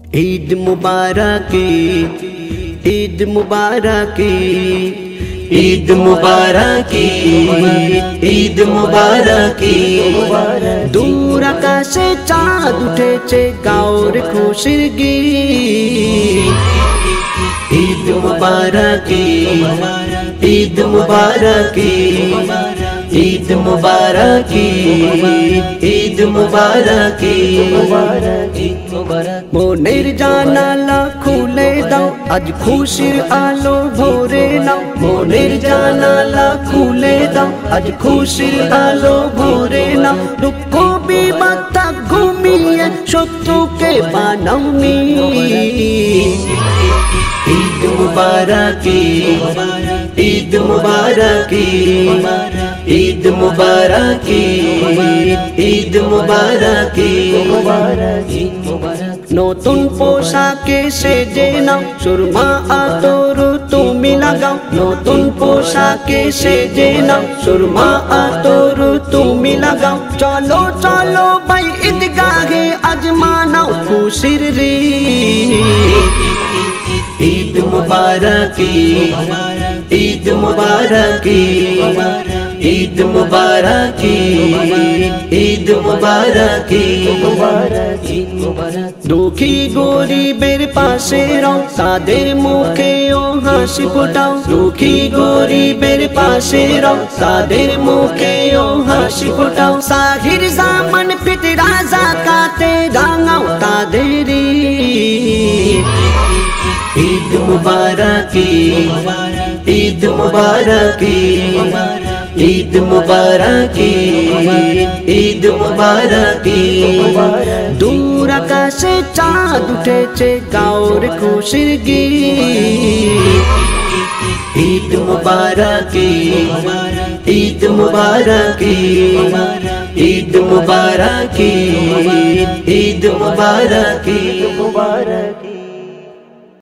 ईद मुबारक, ईद मुबारक, ईद मुबारक, ईद मुबारक। दूर आकाशे चाँद उठेছে গাওর খুশির গীত। ईद मुबारक, ईद मुबारक, ईद मुबारक, ईद मुबारक। মনের জানালা খুলে দাও, আজ খুশির আলো ভরে নাও। মনের জানালা খুলে দাও, আজ খুশির আলো ভরে নাও। দুঃখ বিপদ ঘুমিয়ে শত্রুকে বানাও নীত। ईद मुबारक, ईद मुबारक, ईद मुबारक, ईद मुबारक। নতুন পোশাকে সেজে নাও, সুরমা আতর তুমি লাগাও। নতুন পোশাকে সেজে নাও, সুরমা আতর তুমি লাগাও। চলো চলো ভাই ঈদগাহে আজ মানাও খুশির ঈদ। ईद मुबारक, ईद मुबारक, ईद मुबारक, ईद मुबारक। দুঃখী গরিবের পাশে রও, তাদের মুখেও হাসি ফোটাও। দুঃখী গরিবের পাশে রও, তাদের মুখেও হাসি ফোটাও। সাহির জামান ফিতরা যাকাতে রাঙাও তাদের ঈদ। ईद मुबारक, ईद मुबारक, ईद मुबारक, ईद मुबारक। दूर आकाशे चाँद उठेছে গাওর খুশির গীত। ईद मुबारक, ईद मुबारक, ईद मुबारक, ईद मुबारक।